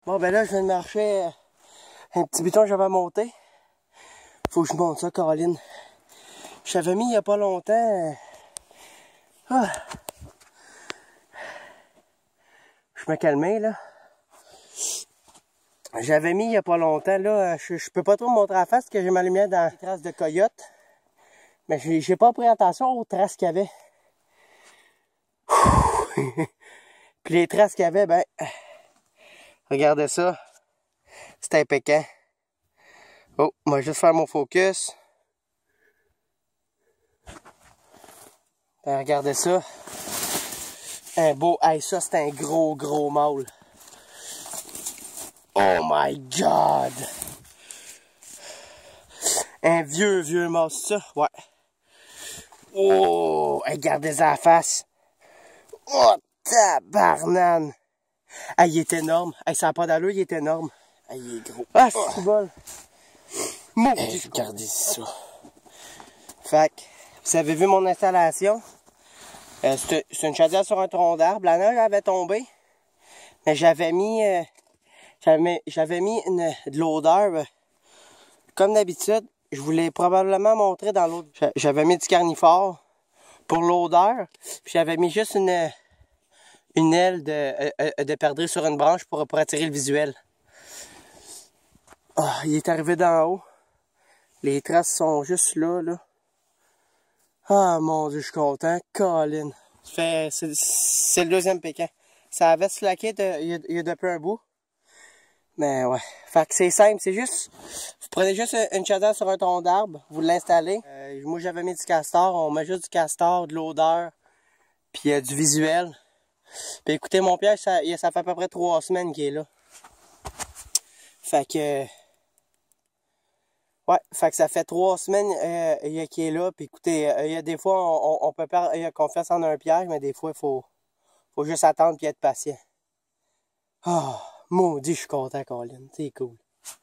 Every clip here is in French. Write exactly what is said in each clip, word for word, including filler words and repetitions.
Bon, ben là, je viens de marcher euh, un petit bouton que j'avais monté. Faut que je monte ça, Caroline. Je l'avais mis il y a pas longtemps. Euh... Ah. Je me calmais, là. J'avais mis il y a pas longtemps, là. Je, je peux pas trop me montrer la face parce que j'ai ma lumière dans les traces de coyote. Mais j'ai pas pris attention aux traces qu'il y avait. Puis les traces qu'il y avait, ben... Regardez ça. C'était un Pékan. Oh, moi juste faire mon focus. Ben, regardez ça. Un beau... Hey, ça, c'est un gros, gros mâle. Oh my God! Un vieux, vieux mâle, ça? Ouais. Oh! Regardez la face. Oh, tabarnane! Ah, il est énorme. Ah, ça n'a pas d'allure, il est énorme. Ah, il est gros. Ah, c'est oh. Bol. Hey, regardez ça. Fait que, vous avez vu mon installation? Euh, c'est une chaudière sur un tronc d'arbre. La neige avait tombé. Mais j'avais mis... Euh, j'avais mis une, de l'odeur. Euh, comme d'habitude, je vous l'ai probablement montré dans l'autre. J'avais mis du carnifort pour l'odeur. Puis j'avais mis juste une... une aile de, euh, de perdrix sur une branche pour, pour attirer le visuel. Oh, il est arrivé d'en haut. Les traces sont juste là, là. Ah, mon Dieu, je suis content. Colin. C'est le deuxième Pékan. Ça avait slacké de, il, y a, il y a depuis un bout. Mais ouais. Fait que c'est simple, c'est juste... Vous prenez juste une chaudière sur un tronc d'arbre, vous l'installez. Euh, moi, j'avais mis du castor. On met juste du castor, de l'odeur, puis euh, du visuel. Puis écoutez, mon piège, ça, ça fait à peu près trois semaines qu'il est là. Fait que... Ouais, fait que ça fait trois semaines euh, qu'il est là. Puis écoutez, il y a des fois, on, on peut perdre confiance en un piège, mais des fois, il faut, faut juste attendre et être patient. Oh, maudit, je suis content, Colin. C'est cool.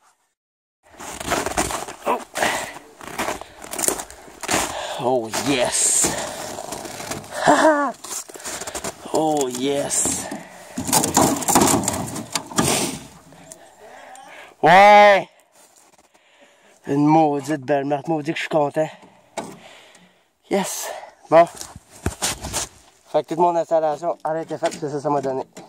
Oh. Oh yes! Oh yes! Ouais! Une maudite belle marque, maudit que je suis content. Yes! Bon. Fait que toute mon installation, elle a été faite, c'est ça que ça m'a donné.